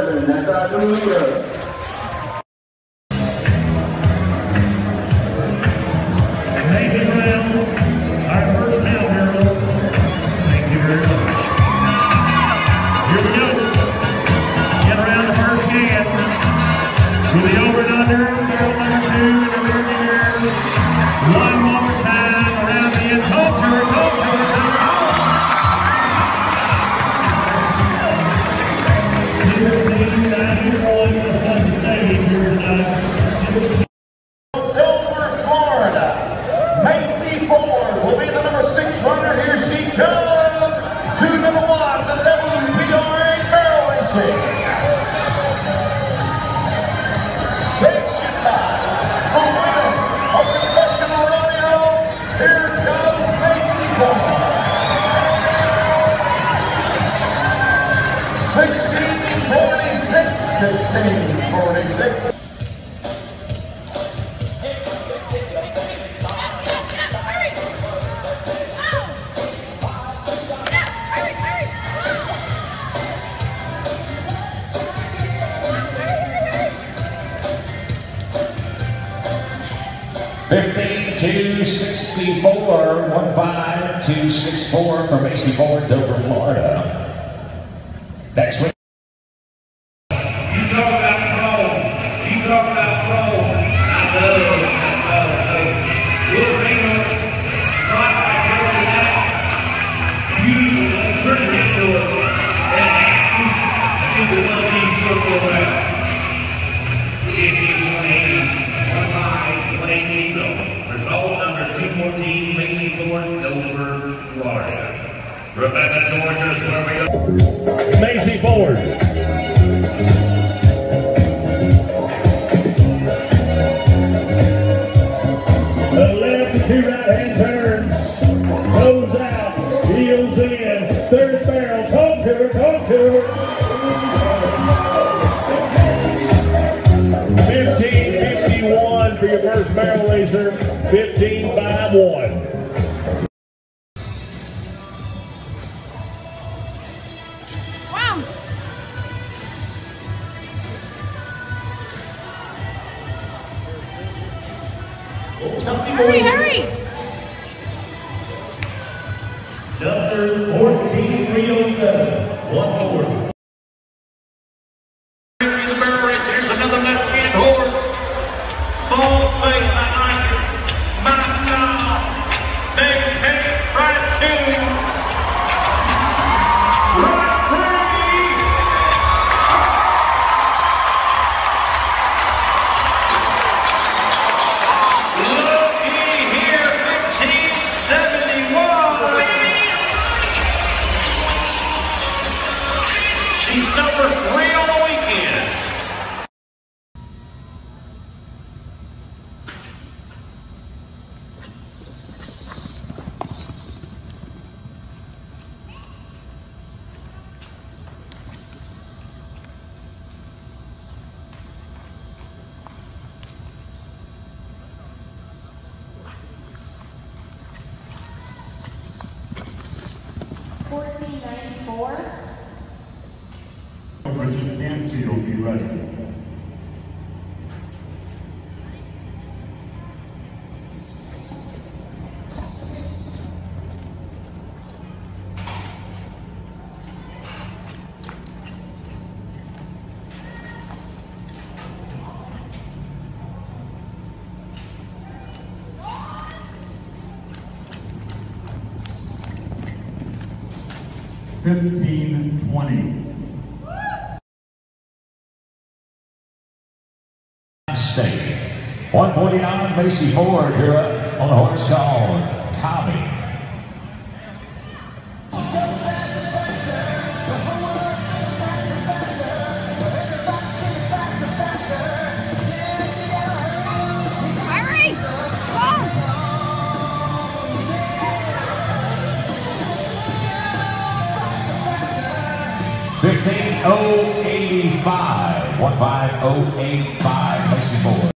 7. That's our new leader. Mason Brown, our first sound girl. Thank you very much. Here we go. Get around the first can. To the over and under, girl number 2 in the rear mirror. One more time around the end. Talk to her, talk to her, talk to her. 1691 that's on the stage here tonight. 16. Dover, Florida. Macy Ford will be the number 6 runner. Here she comes to number 1, the WPRA Barrel Racing. Section 9, the women of professional rodeo. Here comes Macy Ford. 1646. $15,264, 15,264 for Macy Ford, Dover, Florida. Next week. You talk about throne. You talk about throne. I love. We'll bring her right back here tonight. Beautiful. Let's turn it into a one team circle around. 180. 180. Result number 214, Macy Ford, Dover, Florida. Rebecca Georgia is where we go. Macy Ford. The left and 2 right-hand turns. Toes out. Heels in. Third barrel. Talk to her. Talk to her. 1551 for your first barrel racer. 1551. Wow. Hurry, hurry. Numbers 14307. 140. The barrel race. Here's another left-hand horse. Bald face, I like it. My style. Big head, right 2. Right 3. Looky here, 1571. She's number 3 on the weekend. Richard Canfield, be ready. $15,20. State. 149, Macy Ford here on a horse called Tommy. Hurry. Go. 15085, 15085, Macy Ford.